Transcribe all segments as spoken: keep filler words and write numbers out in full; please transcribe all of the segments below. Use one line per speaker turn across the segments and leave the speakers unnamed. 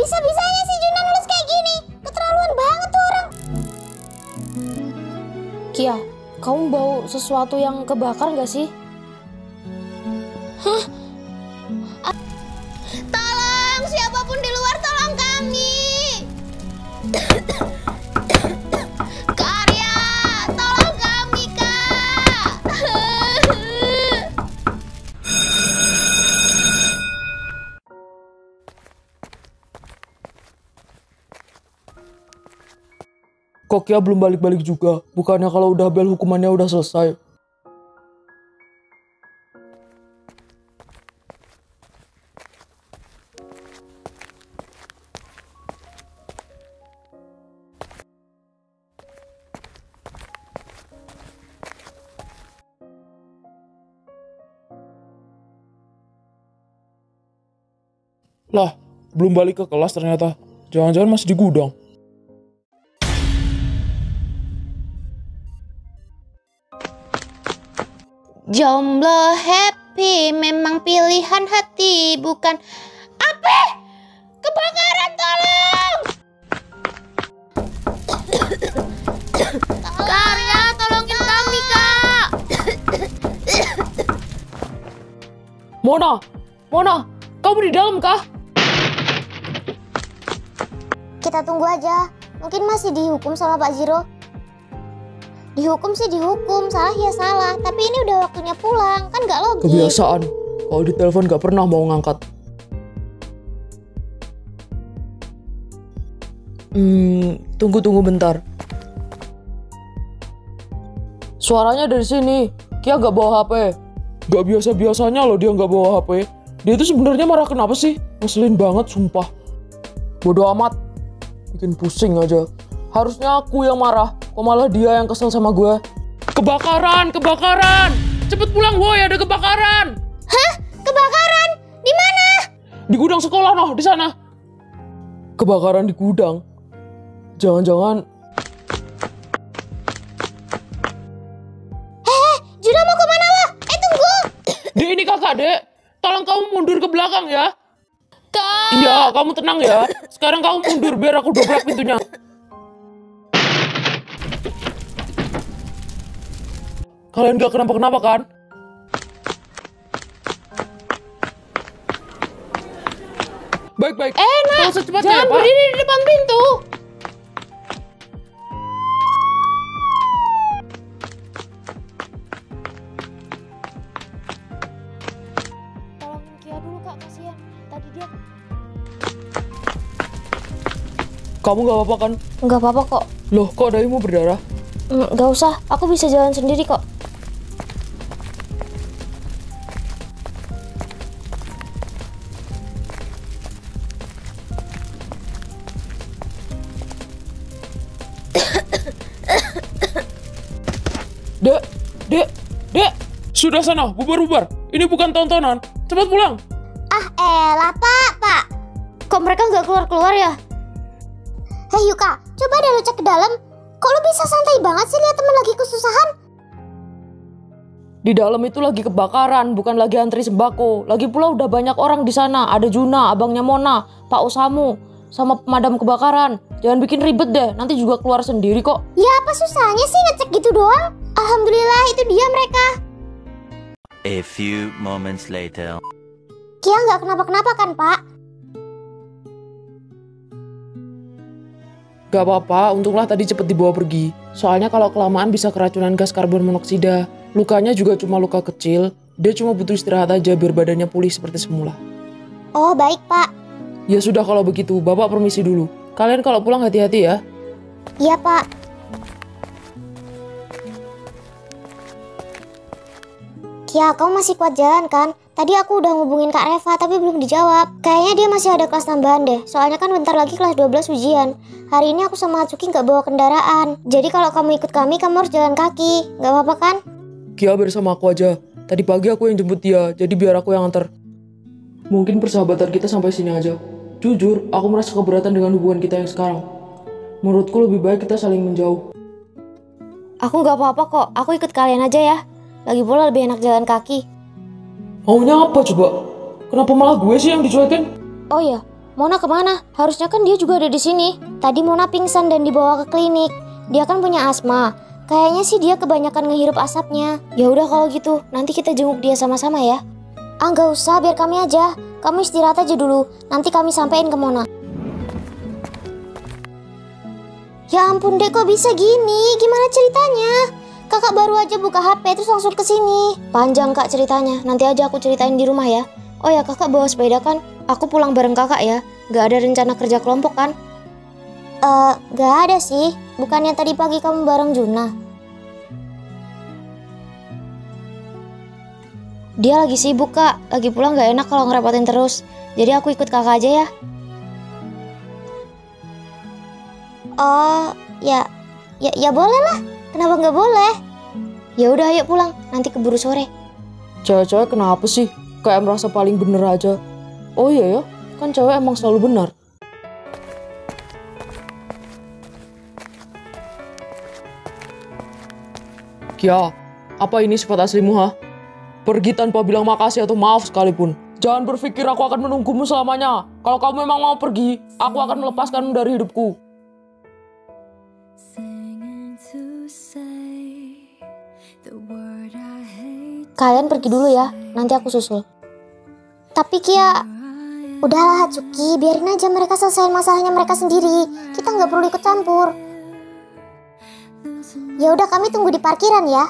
Bisa-bisanya si Juna nulis kayak gini. Keterlaluan banget tuh orang.
Kia, kamu bau sesuatu yang kebakar gak sih?
Hah? Tolong, siapapun di luar tolong kami. Karya, tolong kami, Kak.
Kok Kia belum balik-balik juga? Bukannya kalau udah bel hukumannya udah selesai? Lah, belum balik ke kelas ternyata. Jangan-jangan masih di gudang.
Jomblo happy memang pilihan hati, bukan apa? Kebakaran, tolong! Karya, tolongin kami, Kak!
Mona! Mona! Kamu di dalam kah?
Kita tunggu aja, mungkin masih dihukum sama Pak Jiro. Dihukum sih dihukum, salah ya salah. Tapi ini udah waktunya pulang, kan gak logis.
Kebiasaan, kalau ditelepon gak pernah mau ngangkat. Hmm, tunggu-tunggu bentar. Suaranya dari sini. Kia gak bawa H P. Gak biasa-biasanya loh dia gak bawa H P. Dia itu sebenarnya marah kenapa sih? Ngeselin banget, sumpah. Bodoh amat. Bikin pusing aja. Harusnya aku yang marah. Kok malah dia yang kesel sama gue? Kebakaran, kebakaran! Cepet pulang woi, ada kebakaran!
Hah? Kebakaran? Di mana?
Di gudang sekolah noh, di sana. Kebakaran di gudang. Jangan-jangan...
Hehe, Juna mau kemana lo? Eh tunggu!
Dek, ini kakak dek. Tolong kamu mundur ke belakang ya.
Kak!
Iya, kamu tenang ya. Sekarang kamu mundur biar aku dobrak pintunya. Kalian gak kenapa-kenapa kan? Baik-baik.
Eh nak,
Tolong secepatnya
jangan
ya, Pak.
berdiri di depan pintu.
Tolongin Kia dulu kak, kasihan. Tadi dia...
Kamu gak apa-apa kan?
Nggak apa-apa kok.
Loh, kok dahimu berdarah?
Mm, Nggak usah, aku bisa jalan sendiri kok.
Dek, dek, dek. Sudah sana, bubar-bubar. Ini bukan tontonan. Cepat pulang.
Ah elah pak, pak.
Kok mereka nggak keluar-keluar ya?
Hei Yuka, coba deh lu cek ke dalam. Kok lu bisa santai banget sih lihat temen lagi kesusahan?
Di dalam itu lagi kebakaran, bukan lagi antri sembako. Lagi pula udah banyak orang di sana. Ada Juna, abangnya Mona, Pak Osamu, sama pemadam kebakaran. Jangan bikin ribet deh, nanti juga keluar sendiri kok.
Ya apa susahnya sih ngecek gitu doang? Alhamdulillah itu dia mereka.
A few moments later.
Kia nggak kenapa-kenapa kan pak?
Gak apa-apa, untunglah tadi cepet dibawa pergi. Soalnya kalau kelamaan bisa keracunan gas karbon monoksida. Lukanya juga cuma luka kecil. Dia cuma butuh istirahat aja biar badannya pulih seperti semula.
Oh baik pak.
Ya sudah kalau begitu, Bapak permisi dulu. Kalian kalau pulang hati-hati ya.
Iya pak. Kia, kamu masih kuat jalan kan? Tadi aku udah ngubungin Kak Reva tapi belum dijawab. Kayaknya dia masih ada kelas tambahan deh. Soalnya kan bentar lagi kelas dua belas ujian. Hari ini aku sama Hatsuki nggak bawa kendaraan. Jadi kalau kamu ikut kami, kamu harus jalan kaki. Nggak apa-apa kan?
Kia bersama aku aja. Tadi pagi aku yang jemput dia, jadi biar aku yang antar. Mungkin persahabatan kita sampai sini aja. Jujur, aku merasa keberatan dengan hubungan kita yang sekarang. Menurutku lebih baik kita saling menjauh.
Aku nggak apa-apa kok, aku ikut kalian aja ya. Lagi pula lebih enak jalan kaki.
Maunya apa coba? Kenapa malah gue sih yang dicuekin?
Oh iya,
Mona kemana? Harusnya kan dia juga ada di sini. Tadi Mona pingsan dan dibawa ke klinik. Dia kan punya asma. Kayaknya sih dia kebanyakan ngehirup asapnya. Ya udah kalau gitu, nanti kita jenguk dia sama-sama ya. Ah nggak usah, biar kami aja. Kamu istirahat aja dulu. Nanti kami sampein ke Mona. Ya ampun dek, kok bisa gini? Gimana ceritanya? Kakak baru aja buka H P terus langsung ke sini. Panjang kak ceritanya. Nanti aja aku ceritain di rumah ya. Oh ya, kakak bawa sepeda kan? Aku pulang bareng kakak ya. Gak ada rencana kerja kelompok kan? Eh, uh, gak ada sih. Bukannya tadi pagi kamu bareng Juna? Dia lagi sibuk kak. Lagi pulang gak enak kalau ngerepotin terus. Jadi aku ikut kakak aja ya. Oh, ya, ya, ya boleh lah. Kenapa nggak boleh? Ya udah, ayo pulang. Nanti keburu sore.
Cewek-cewek kenapa sih? Kayak merasa paling bener aja. Oh iya ya, kan cewek emang selalu benar. Kia, apa ini sifat aslimu ha? Pergi tanpa bilang makasih atau maaf sekalipun. Jangan berpikir aku akan menunggumu selamanya. Kalau kamu memang mau pergi, aku akan melepaskanmu dari hidupku.
Kalian pergi dulu ya, nanti aku susul. Tapi Kia, udahlah Hatsuki, biarin aja mereka selesaiin masalahnya mereka sendiri. Kita nggak perlu ikut campur. Ya udah, kami tunggu di parkiran ya.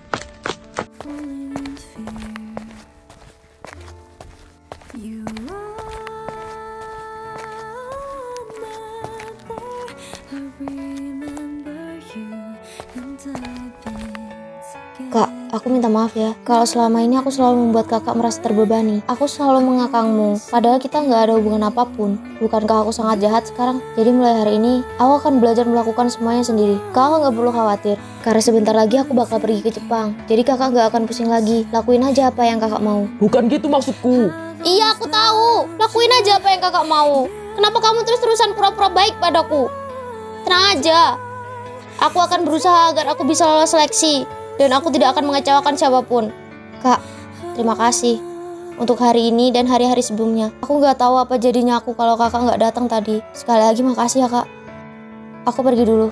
Kak, aku minta maaf ya. Kalau selama ini aku selalu membuat kakak merasa terbebani. Aku selalu mengakangmu, padahal kita nggak ada hubungan apapun. Bukankah aku sangat jahat sekarang? Jadi mulai hari ini, aku akan belajar melakukan semuanya sendiri. Kakak nggak perlu khawatir, karena sebentar lagi aku bakal pergi ke Jepang. Jadi kakak nggak akan pusing lagi. Lakuin aja apa yang kakak mau.
Bukan gitu maksudku.
Iya, aku tahu. Lakuin aja apa yang kakak mau. Kenapa kamu terus-terusan pura-pura baik padaku? Tenang aja. Aku akan berusaha agar aku bisa lolos seleksi. Dan aku tidak akan mengecewakan siapapun. Kak, terima kasih untuk hari ini dan hari-hari sebelumnya. Aku nggak tahu apa jadinya aku kalau kakak nggak datang tadi. Sekali lagi makasih ya kak. Aku pergi dulu.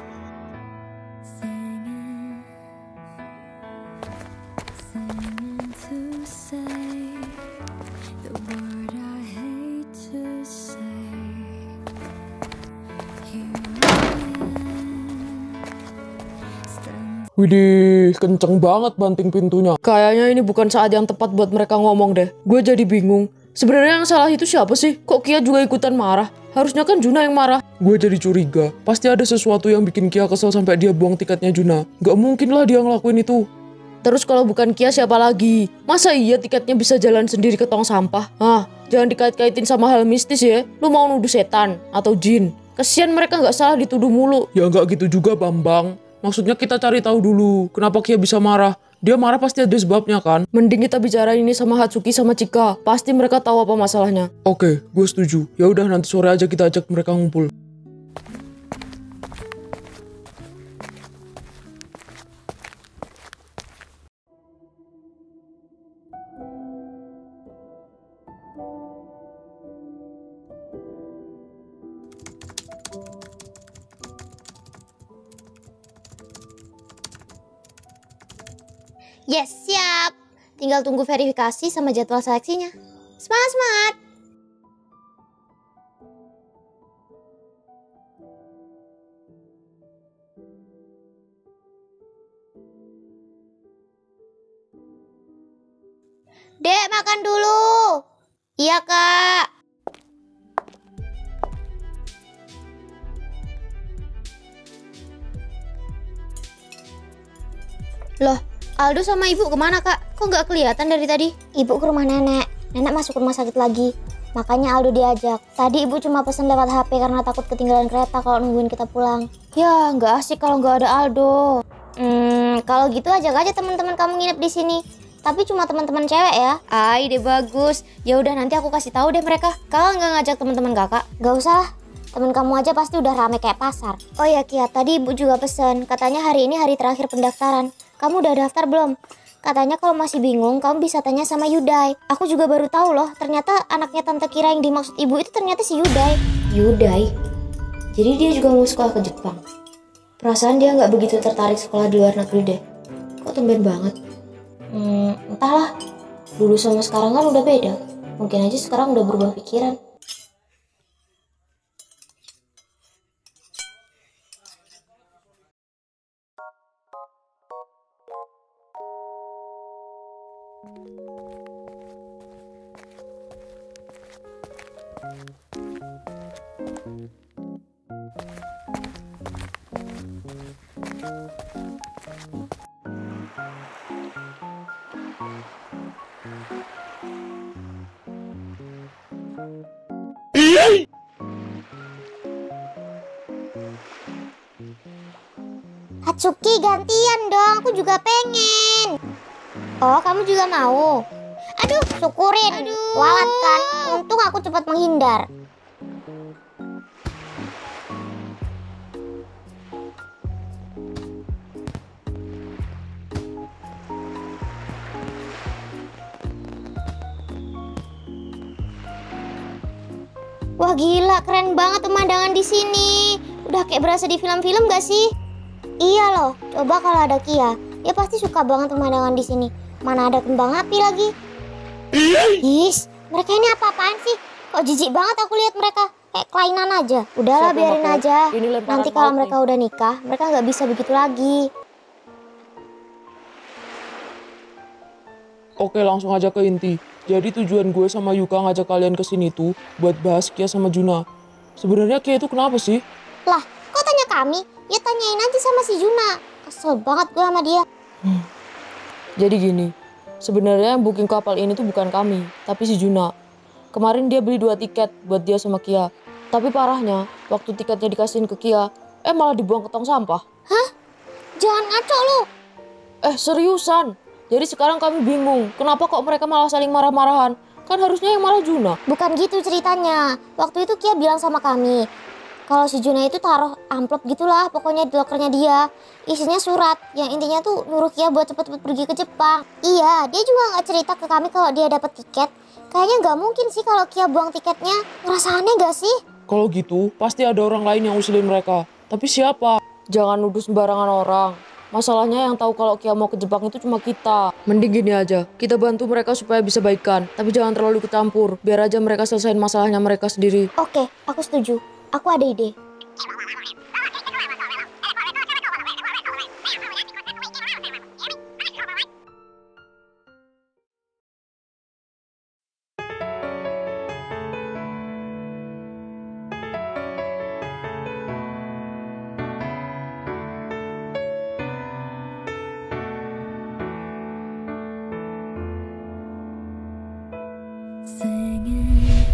Widih, kenceng banget banting pintunya. Kayaknya ini bukan saat yang tepat buat mereka ngomong deh. Gue jadi bingung. Sebenarnya yang salah itu siapa sih? Kok Kia juga ikutan marah? Harusnya kan Juna yang marah. Gue jadi curiga. Pasti ada sesuatu yang bikin Kia kesel sampai dia buang tiketnya Juna. Gak mungkin lah dia ngelakuin itu. Terus kalau bukan Kia siapa lagi? Masa iya tiketnya bisa jalan sendiri ke tong sampah? Hah, jangan dikait-kaitin sama hal mistis ya. Lu mau nuduh setan atau jin? Kesian mereka gak salah dituduh mulu. Ya gak gitu juga Bambang. Maksudnya kita cari tahu dulu kenapa Kia bisa marah. Dia marah pasti ada sebabnya kan. Mending kita bicara ini sama Hatsuki sama Chika. Pasti mereka tahu apa masalahnya. Oke, gue setuju. Ya udah nanti sore aja kita ajak mereka ngumpul.
Yes, siap. Tinggal tunggu verifikasi sama jadwal seleksinya. Semangat, semangat. Dek, makan dulu. Iya, Kak. Loh, Aldo sama ibu kemana kak? Kok nggak kelihatan dari tadi? Ibu ke rumah nenek. Nenek masuk rumah sakit lagi. Makanya Aldo diajak. Tadi ibu cuma pesen lewat H P karena takut ketinggalan kereta kalau nungguin kita pulang. Ya nggak asik kalau nggak ada Aldo. Hmm, kalau gitu ajak aja teman-teman kamu nginep di sini. Tapi cuma teman-teman cewek ya. Ah, ide bagus. Ya udah nanti aku kasih tahu deh mereka. Kakak nggak ngajak teman-teman kakak? Gak usah lah. Temen kamu aja pasti udah rame kayak pasar. Oh ya Kia, tadi ibu juga pesen. Katanya hari ini hari terakhir pendaftaran. Kamu udah daftar belum? Katanya kalau masih bingung kamu bisa tanya sama Yudai. Aku juga baru tahu loh, ternyata anaknya Tante Kira yang dimaksud ibu itu ternyata si Yudai.
Yudai? Jadi dia juga mau sekolah ke Jepang? Perasaan dia nggak begitu tertarik sekolah di luar negeri deh. Kok tumben banget? Hmm, entahlah. Dulu sama sekarang kan udah beda. Mungkin aja sekarang udah berubah pikiran.
Hatsuki, gantian dong, aku juga pengen. Oh, kamu juga mau? Aduh, syukurin. Aduh. Walat kan, untung aku cepat menghindar. Wah gila, keren banget pemandangan di sini. Udah kayak berasa di film-film gak sih? Iya loh, coba kalau ada Kia, dia pasti suka banget pemandangan di sini. Mana ada kembang api lagi. Is, mereka ini apa-apaan sih? Kok jijik banget aku lihat mereka, kayak kelainan aja. Udahlah,
Siapa
biarin
bakal-
aja.
ini lemparan
Nanti kalau
maut
mereka
nih.
udah nikah, mereka nggak bisa begitu lagi.
Oke, langsung aja ke inti. Jadi tujuan gue sama Yuka ngajak kalian ke sini tuh buat bahas Kia sama Juna. Sebenarnya Kia itu kenapa sih?
Lah, kok tanya kami? Ya tanyain aja sama si Juna. Kesel banget gue sama dia.
Jadi gini, sebenarnya yang booking kapal ini tuh bukan kami, tapi si Juna. Kemarin dia beli dua tiket buat dia sama Kia. Tapi parahnya, waktu tiketnya dikasihin ke Kia, eh malah dibuang ke tong sampah.
Jangan ngaco lu.
Eh seriusan, jadi sekarang kami bingung, kenapa kok mereka malah saling marah-marahan? Kan harusnya yang marah Juna.
Bukan gitu ceritanya. Waktu itu Kia bilang sama kami, kalau si Juna itu taruh amplop gitulah pokoknya di lokernya dia. Isinya surat yang intinya tuh nyuruh Kia buat cepet-cepet pergi ke Jepang. Iya, dia juga nggak cerita ke kami kalau dia dapat tiket. Kayaknya nggak mungkin sih kalau Kia buang tiketnya. Ngerasa aneh gak sih?
Kalau gitu, pasti ada orang lain yang usilin mereka. Tapi siapa?
Jangan nuduh sembarangan orang. Masalahnya yang tahu kalau Kia mau ke Jepang itu cuma kita. Mending gini aja, kita bantu mereka supaya bisa baikan. Tapi jangan terlalu ikut campur, biar aja mereka selesaiin masalahnya mereka sendiri.
Oke, aku setuju. Aku ada ide.
Singing,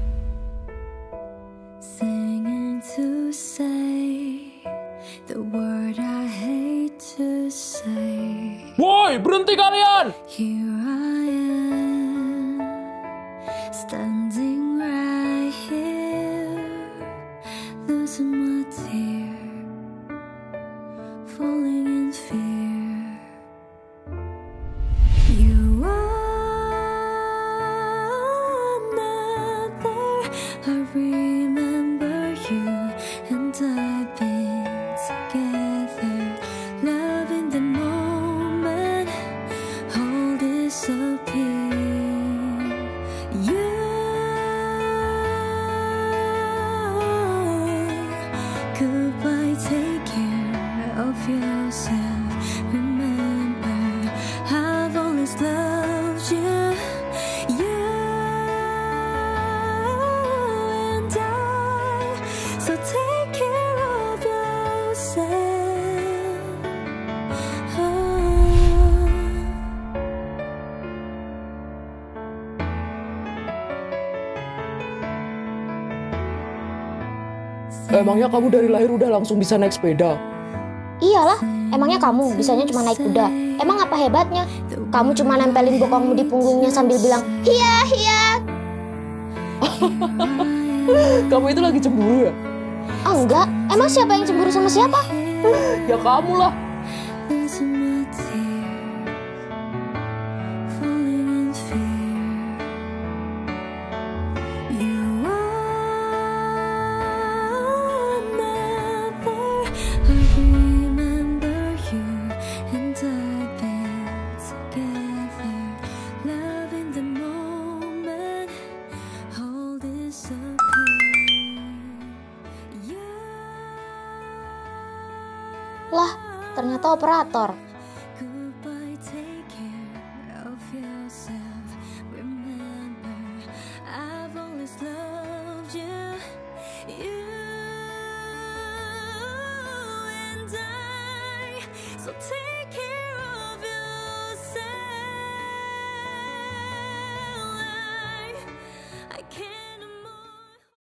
singing to say the word I hate to say.
Woi, berhenti kalian!
Here I am, standing right here, losing my tear, falling in fear. You are I remember you and I've been together, loving the moment, all disappear. You, goodbye, take care of yourself. Remember, I've always loved you. You. So take care of yourself. Oh.
Emangnya kamu dari lahir udah langsung bisa naik sepeda?
Iyalah, emangnya kamu bisanya cuma naik kuda? Emang apa hebatnya? Kamu cuma nempelin bokongmu di punggungnya sambil bilang, hiya, hiya.
Kamu itu lagi cemburu ya?
Ah enggak, emang siapa yang cemburu sama siapa?
Ya kamu lah.
Losing my tears,
ternyata operator.
Goodbye, take care of yourself. Remember, I've always loved you, you and I. So take care of yourself. I, I can't more.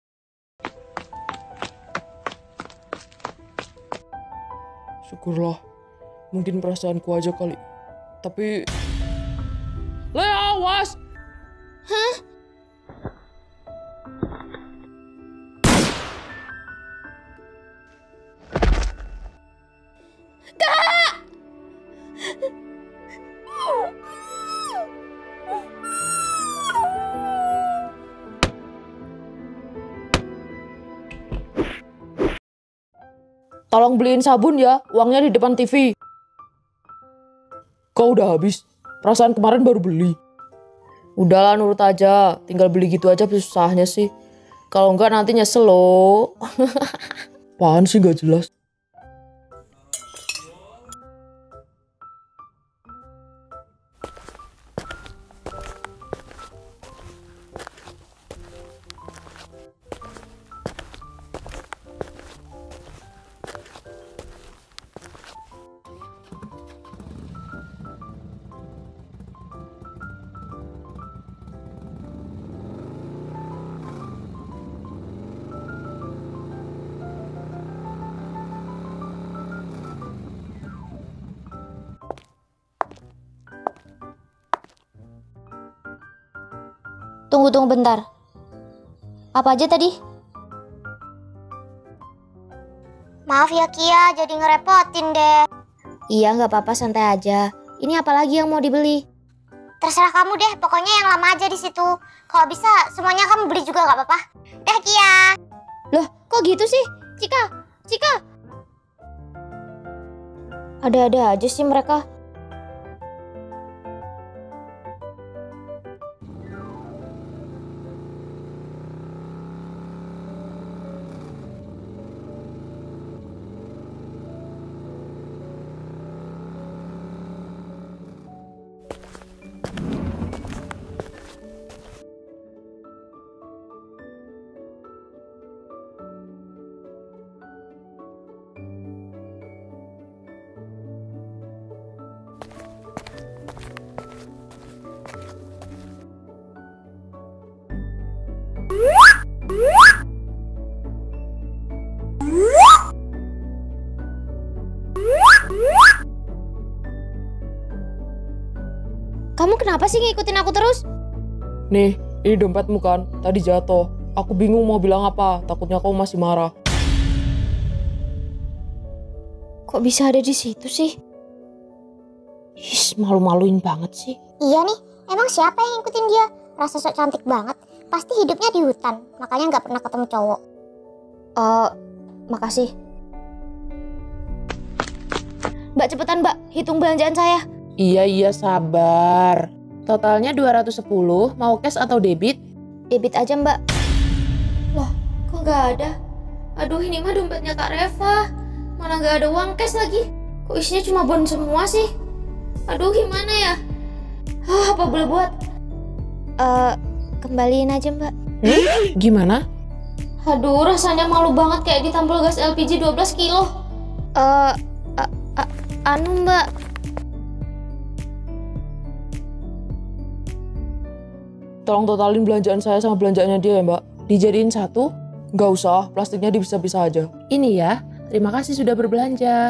Syukurlah, mungkin perasaanku aja kali. Tapi... Le, awas! Tolong beliin sabun ya, uangnya di depan T V. Kau udah habis? Perasaan kemarin baru beli. Udahlah nurut aja, tinggal beli gitu aja susahnya sih. Kalau enggak nanti nyesel loh. Apaan sih gak jelas?
Tunggu, tunggu bentar. Apa aja tadi?
Maaf ya Kia, jadi ngerepotin deh.
Iya, nggak apa-apa, santai aja. Ini apa lagi yang mau dibeli?
Terserah kamu deh, pokoknya yang lama aja di situ. Kalau bisa semuanya kamu beli juga nggak apa-apa. Dah Kia.
Loh, kok gitu sih? Cika, Cika. Ada-ada aja sih mereka. Kamu kenapa sih ngikutin aku terus?
Nih, ini dompetmu kan? Tadi jatuh. Aku bingung mau bilang apa, takutnya kau masih marah.
Kok bisa ada di situ sih?
Is, malu-maluin banget sih.
Iya nih, emang siapa yang ngikutin dia? Rasa sok cantik banget. Pasti hidupnya di hutan, makanya nggak pernah ketemu cowok.
Oh, makasih. Mbak, cepetan mbak, hitung belanjaan saya.
Iya, iya, sabar. Totalnya dua ratus sepuluh, mau cash atau debit?
Debit aja mbak. Loh, kok nggak ada? Aduh, ini mah dompetnya Kak Reva. Mana nggak ada uang cash lagi. Kok isinya cuma bon semua sih? Aduh, gimana ya? Hah, apa boleh buat? Eh, uh, kembaliin aja mbak.
Hmm? Gimana?
Aduh, rasanya malu banget kayak ditampol gas L P G dua belas kilo. Eh, uh, uh, uh, anu mbak.
Tolong totalin belanjaan saya sama belanjaannya dia ya mbak. Dijadiin satu? Nggak usah, plastiknya dipisah-pisah aja. Ini ya, terima kasih sudah berbelanja.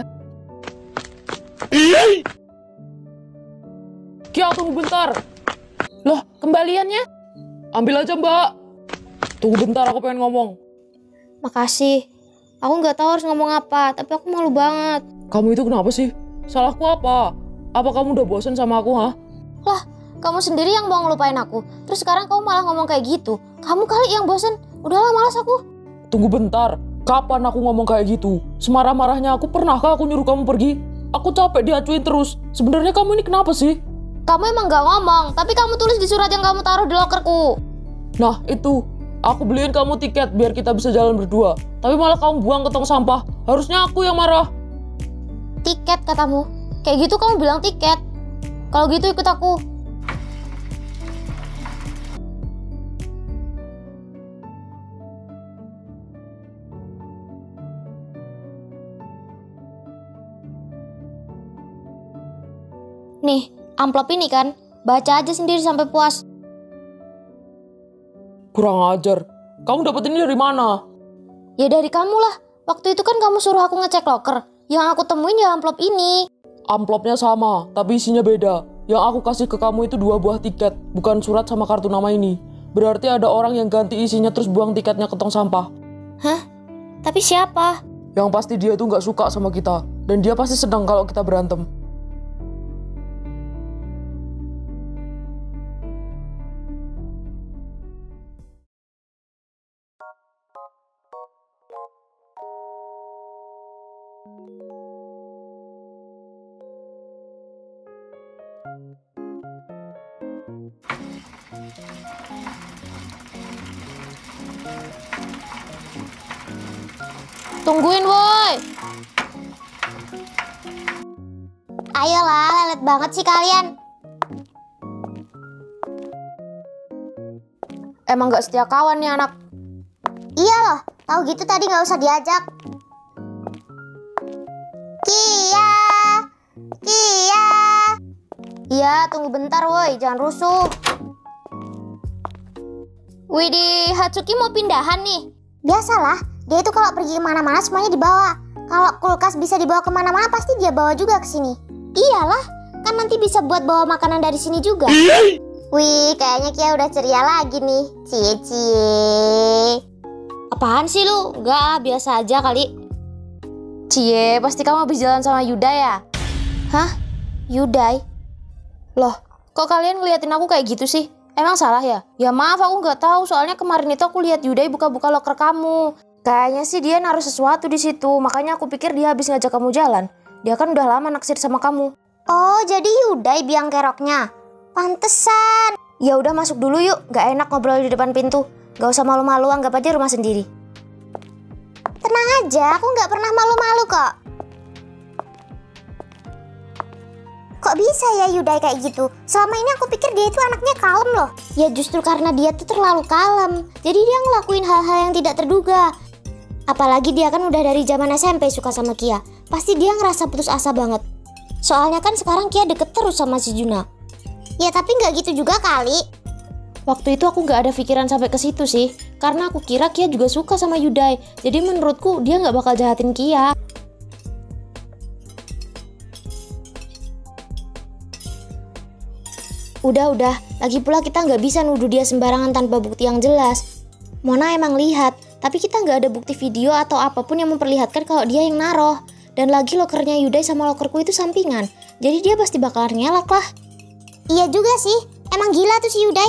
Kia, tunggu bentar. Loh, kembaliannya? Ambil aja mbak. Tunggu bentar, aku pengen ngomong.
Makasih. Aku nggak tahu harus ngomong apa, tapi aku malu banget.
Kamu itu kenapa sih? Salahku apa? Apa kamu udah bosan sama aku, ha?
Lah, kamu sendiri yang mau ngelupain aku. Terus sekarang kamu malah ngomong kayak gitu. Kamu kali yang bosen. Udahlah, malas aku.
Tunggu bentar. Kapan aku ngomong kayak gitu? Semarah-marahnya aku, pernahkah aku nyuruh kamu pergi? Aku capek diacuin terus. Sebenarnya kamu ini kenapa sih?
Kamu emang gak ngomong, tapi kamu tulis di surat yang kamu taruh di lokerku.
Nah, itu. Aku beliin kamu tiket biar kita bisa jalan berdua. Tapi malah kamu buang ke tong sampah. Harusnya aku yang marah.
Tiket katamu. Kayak gitu kamu bilang tiket. Kalau gitu ikut aku. Nih, amplop ini kan. Baca aja sendiri sampai puas.
Kurang ajar. Kamu dapat ini dari mana?
Ya dari kamu lah. Waktu itu kan kamu suruh aku ngecek loker. Yang aku temuin ya amplop ini.
Amplopnya sama, tapi isinya beda. Yang aku kasih ke kamu itu dua buah tiket, bukan surat sama kartu nama ini. Berarti ada orang yang ganti isinya terus buang tiketnya ke tong sampah.
Hah? Tapi siapa?
Yang pasti dia itu nggak suka sama kita. Dan dia pasti sedang kalau kita berantem.
Tungguin woi.
Ayolah, lelet banget sih kalian.
Emang gak setia kawan nih anak.
Iya loh, tahu gitu tadi nggak usah diajak. Kia, Kia.
Iya, tunggu bentar woi, jangan rusuh. Widih, Hatsuki mau pindahan nih.
Biasalah, dia itu kalau pergi kemana-mana semuanya dibawa. Kalau kulkas bisa dibawa kemana-mana pasti dia bawa juga ke sini. Iyalah, kan nanti bisa buat bawa makanan dari sini juga. Wih, kayaknya Kia udah ceria lagi nih. Cie cie.
Apaan sih lu? Enggak, biasa aja kali. Cie, pasti kamu habis jalan sama Yudai ya? Hah? Yudai? Loh, kok kalian ngeliatin aku kayak gitu sih? Emang salah ya? Ya maaf, aku nggak tahu. Soalnya kemarin itu aku lihat Yudai buka-buka loker kamu. Kayaknya sih dia naruh sesuatu di situ. Makanya aku pikir dia habis ngajak kamu jalan. Dia kan udah lama naksir sama kamu.
Oh, jadi Yudai biang keroknya. Pantesan.
Ya udah masuk dulu yuk. Gak enak ngobrol di depan pintu. Gak usah malu-malu, anggap aja rumah sendiri.
Tenang aja, aku nggak pernah malu-malu kok. Kok bisa ya Yudai kayak gitu? Selama ini aku pikir dia itu anaknya kalem loh. Ya justru karena dia tuh terlalu kalem. Jadi dia ngelakuin hal-hal yang tidak terduga. Apalagi dia kan udah dari zaman S M P suka sama Kia. Pasti dia ngerasa putus asa banget. Soalnya kan sekarang Kia deket terus sama si Juna. Ya tapi nggak gitu juga kali.
Waktu itu aku nggak ada pikiran sampai ke situ sih. Karena aku kira Kia juga suka sama Yudai. Jadi menurutku dia nggak bakal jahatin Kia. Udah-udah, lagi pula kita nggak bisa nuduh dia sembarangan tanpa bukti yang jelas. Mona emang lihat, tapi kita nggak ada bukti video atau apapun yang memperlihatkan kalau dia yang naruh. Dan lagi lokernya Yudai sama lokerku itu sampingan, jadi dia pasti bakalan ngelak lah.
Iya juga sih, emang gila tuh si Yudai.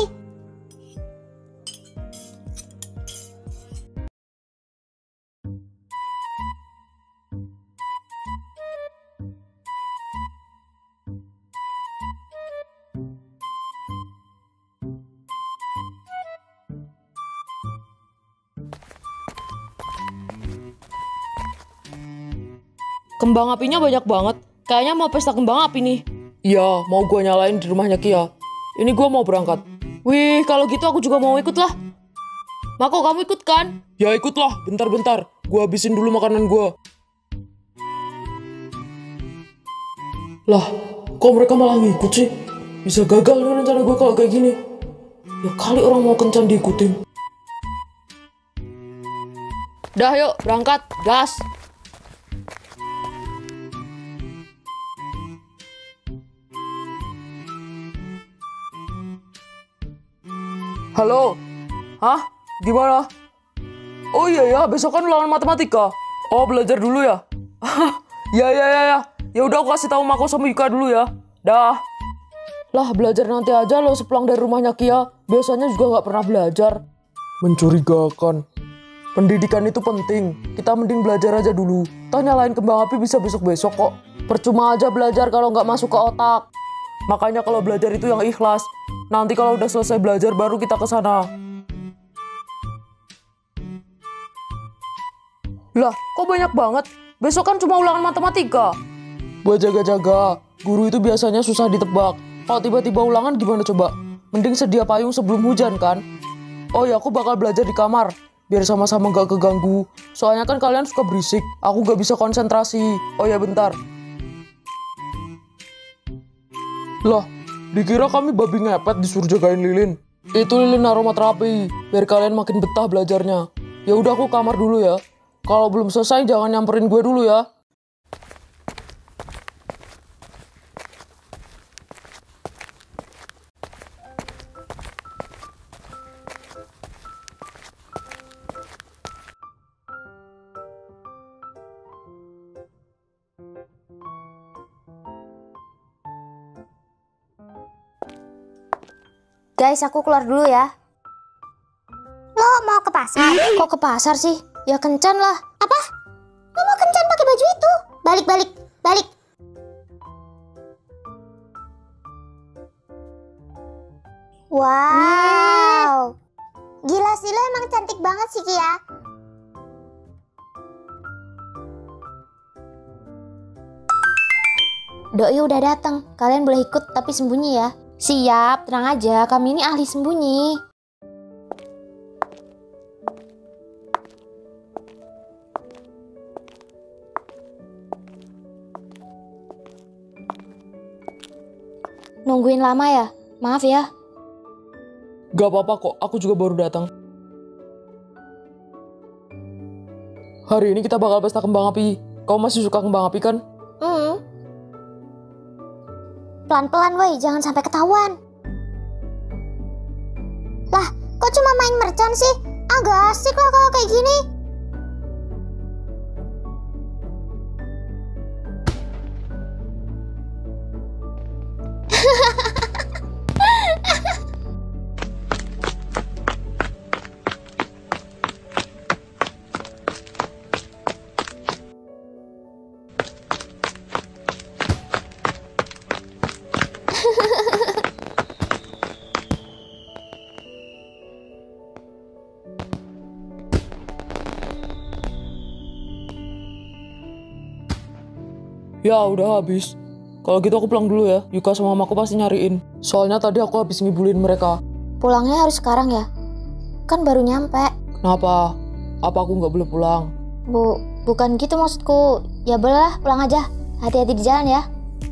Kembang apinya banyak banget. Kayaknya mau pesta kembang api nih. Iya, mau gua nyalain di rumahnya Kia. Ini gua mau berangkat. Wih, kalau gitu aku juga mau ikut lah. Mako, kamu ikut kan? Ya ikutlah, bentar-bentar. Gua habisin dulu makanan gua. Lah, kok mereka malah ngikut sih? Bisa gagal nih rencana gua kalau kayak gini. Ya kali orang mau kencan diikutin. Dah yuk, berangkat. Gas. Halo? Hah? Gimana? Oh iya ya, besok kan ulangan matematika. Oh, belajar dulu ya? Ya ya ya ya. Ya udah aku kasih tahu Mako sama Yuka dulu ya. Dah. Lah, belajar nanti aja lo sepulang dari rumahnya Kia. Biasanya juga nggak pernah belajar. Mencurigakan. Pendidikan itu penting. Kita mending belajar aja dulu. Toh nyalain kembang api bisa besok-besok kok. Percuma aja belajar kalau nggak masuk ke otak. Makanya kalau belajar itu yang ikhlas. Nanti kalau udah selesai belajar baru kita ke sana. Lah, kok banyak banget? Besok kan cuma ulangan matematika. Buat jaga-jaga, guru itu biasanya susah ditebak. Kalau tiba-tiba ulangan gimana coba? Mending sedia payung sebelum hujan kan? Oh ya, aku bakal belajar di kamar, biar sama-sama gak keganggu. Soalnya kan kalian suka berisik, aku gak bisa konsentrasi. Oh ya, bentar. Lah, dikira kami babi ngepet disuruh jagain lilin. Itu lilin aromaterapi, biar kalian makin betah belajarnya. Ya udah, aku kamar dulu ya. Kalau belum selesai jangan nyamperin gue dulu ya.
Guys, aku keluar dulu ya.
Lo mau ke pasar?
Kok ke pasar sih? Ya kencan lah.
Apa? Lo mau kencan pakai baju itu? Balik, balik, balik. Wow. Gila sih, lo emang cantik banget sih, Kia.
Doi udah datang. Kalian boleh ikut tapi sembunyi ya. Siap, tenang aja. Kami ini ahli sembunyi. Nungguin lama ya? Maaf ya.
Gak apa-apa kok, aku juga baru datang. Hari ini kita bakal pesta kembang api. Kau masih suka kembang api kan?
Hmm. Pelan-pelan woi, jangan sampai ketahuan. Lah, kok cuma main mercon sih? Agak asik lah kalau kayak gini.
Ya udah habis. Kalau gitu aku pulang dulu ya. Yuka sama mamaku pasti nyariin. Soalnya tadi aku habis ngibulin mereka.
Pulangnya harus sekarang ya? Kan baru nyampe.
Kenapa? Apa aku nggak boleh pulang?
Bu, bukan gitu maksudku. Ya boleh lah, pulang aja. Hati-hati di jalan ya.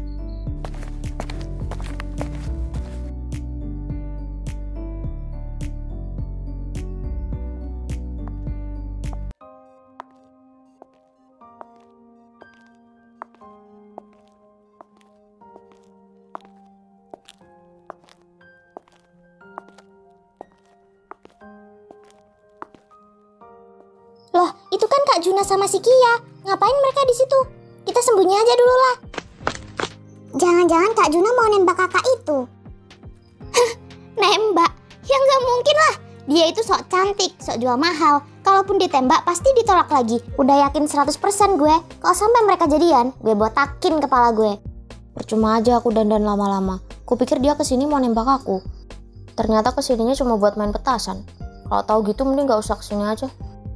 Loh, itu kan Kak Juna sama si Kia. Ngapain mereka di situ? Kita sembunyi aja dulu lah. Jangan-jangan Kak Juna mau nembak kakak itu. Nembak? Ya nggak mungkin lah. Dia itu sok cantik, sok jual mahal. Kalaupun ditembak pasti ditolak lagi. Udah yakin seratus persen gue. Kalau sampai mereka jadian, gue botakin kepala gue.
Percuma aja aku dandan lama-lama. Kupikir dia kesini mau nembak aku. Ternyata kesininya cuma buat main petasan. Kalau tahu gitu mending gak usah kesini aja.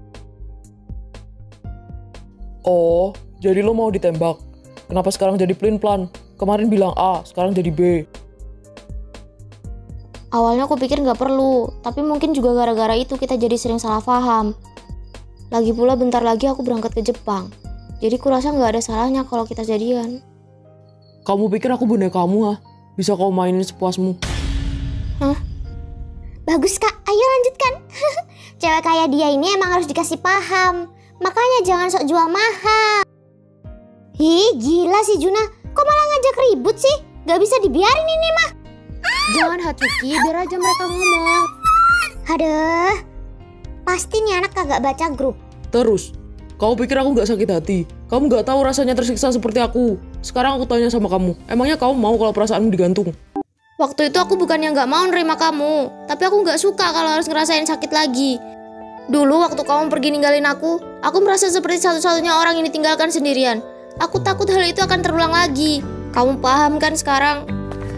Oh, jadi lo mau ditembak? Kenapa sekarang jadi pelin-pelan? Kemarin bilang A, sekarang jadi B.
Awalnya aku pikir nggak perlu, tapi mungkin juga gara-gara itu kita jadi sering salah paham. Lagi pula bentar lagi aku berangkat ke Jepang. Jadi kurasa nggak ada salahnya kalau kita jadian.
Kamu pikir aku boneka kamu ah? Bisa kau mainin sepuasmu.
Hah? Bagus Kak, ayo lanjutkan. Cewek kayak dia ini emang harus dikasih paham. Makanya jangan sok jual mahal. Ih, gila sih Juna. Kok malah ngajak ribut sih? Gak bisa dibiarin ini mah.
Jangan Hatsuki, biar aja mereka ngomong.
Aduh, pasti nih anak kagak baca grup.
Terus, kamu pikir aku gak sakit hati? Kamu gak tahu rasanya tersiksa seperti aku. Sekarang aku tanya sama kamu, emangnya kamu mau kalau perasaanmu digantung?
Waktu itu aku bukannya nggak mau nerima kamu, tapi aku nggak suka kalau harus ngerasain sakit lagi. Dulu waktu kamu pergi ninggalin aku, aku merasa seperti satu-satunya orang yang ditinggalkan sendirian. Aku takut hal itu akan terulang lagi. Kamu paham kan sekarang?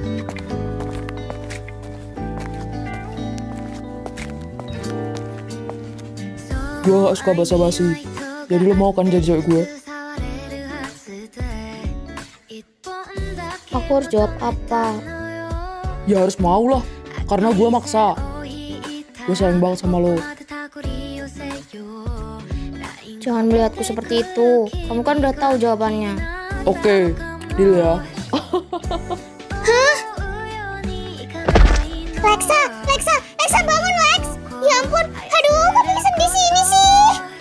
Gue gak suka basa-basi. Jadi lo mau kan jadi cewek gue?
Aku harus jawab apa?
Ya harus mau lah, karena gue maksa. Gue sayang banget sama lo.
Jangan melihatku seperti itu. Kamu kan udah tahu jawabannya.
Oke, deal ya.
Lexa, Lexa, Lexa bangun Lex. Ya ampun, aduh kok pingsan di sini sih?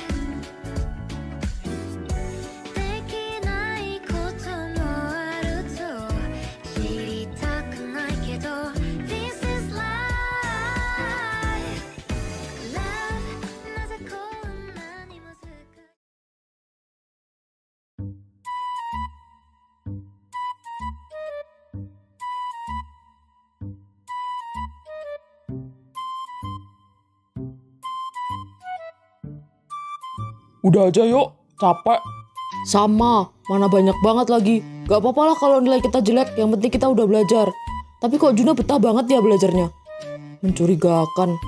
Udah aja yuk, capek. Sama, mana banyak banget lagi. Gak apa-apa lah kalau nilai kita jelek, yang penting kita udah belajar. Tapi kok Juna betah banget ya belajarnya? Mencurigakan.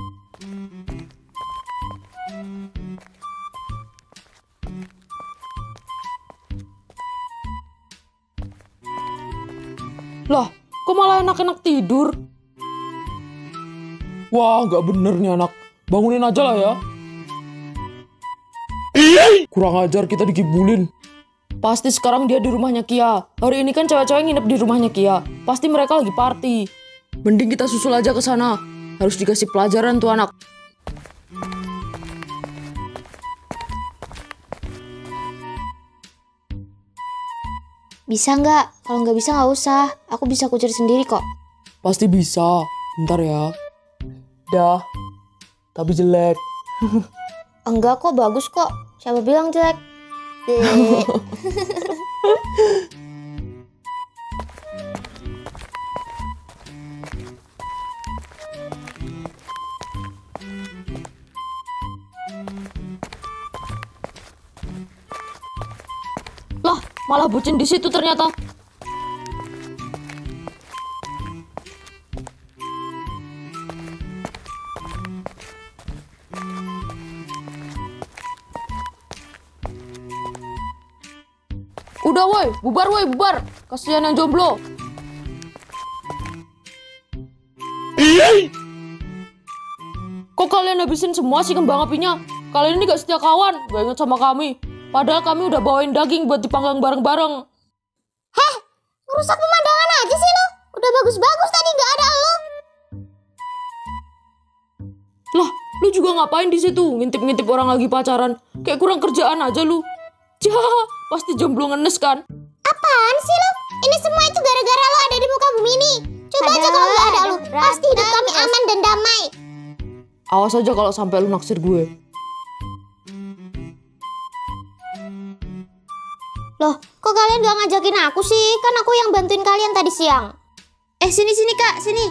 Lah, kok malah enak-enak tidur? Wah, gak bener nih anak. Bangunin aja lah ya. Kurang ajar, kita dikibulin. Pasti sekarang dia di rumahnya Kia. Hari ini kan cewek-cewek nginep di rumahnya Kia. Pasti mereka lagi party. Mending kita susul aja ke sana. Harus dikasih pelajaran tuh anak.
Bisa nggak? Kalau nggak bisa nggak usah. Aku bisa kucir sendiri kok.
Pasti bisa. Bentar ya. Dah. Tapi jelek.
Enggak kok, bagus kok. Siapa bilang jelek? Dek.
Lah, malah bucin di situ ternyata. Udah woi, bubar woi, bubar. Kasihan yang jomblo. Kok kalian habisin semua sih kembang apinya? Kalian ini gak setia kawan, gak inget sama kami. Padahal kami udah bawain daging buat dipanggang bareng-bareng.
Heh, ngerusak pemandangan aja sih lo. Udah bagus-bagus tadi nggak ada lo.
Lah, lu juga ngapain di situ? Ngintip-ngintip orang lagi pacaran. Kayak kurang kerjaan aja lu. Jah, pasti jomblo ngenes kan?
Apaan sih lo? Ini semua itu gara-gara lo ada di muka bumi ini. Coba aja kalau nggak ada lo, pasti hidup kami aman dan damai.
Awas aja kalau sampai lu naksir gue.
Loh, kok kalian gak ngajakin aku sih? Kan aku yang bantuin kalian tadi siang.
Eh, sini-sini kak, sini.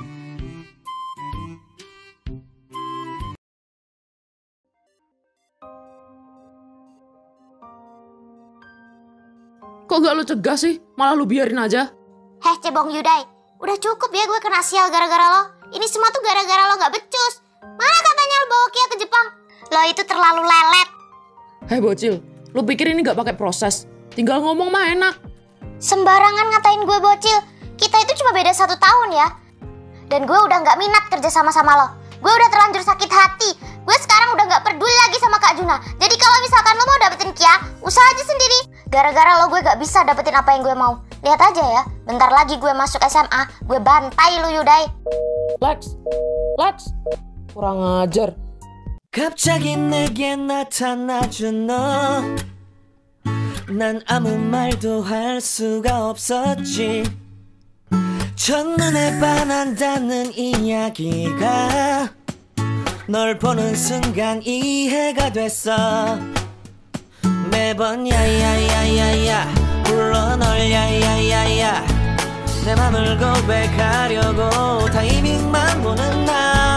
Kok gak lu cegah sih? Malah lu biarin aja.
Heh, cebong Yudai. Udah cukup ya gue kena sial gara-gara lo. Ini semua tuh gara-gara lo gak becus. Mana katanya lo bawa Kia ke Jepang? Lo itu terlalu lelet.
Hei bocil, lu pikir ini gak pakai proses? Tinggal ngomong mah enak.
Sembarangan ngatain gue bocil. Kita itu cuma beda satu tahun ya. Dan gue udah gak minat kerja sama-sama lo. Gue udah terlanjur sakit hati. Gue sekarang udah gak peduli lagi sama Kak Juna. Jadi kalau misalkan lo mau dapetin Kia, usaha aja sendiri. Gara-gara lo gue gak bisa dapetin apa yang gue mau. Lihat aja ya, bentar lagi gue masuk S M A, gue bantai lu Yudai.
Lex, Lex, kurang ajar.
갑자기 내게 나타나준 너 난 아무 말도 할 수가 없었지 첫눈에 반한다는 이야기가 널 보는 순간 이해가 됐어 매번 야야야야야 불러 널 야야야야 내 맘을 고백하려고 타이밍만 보는 나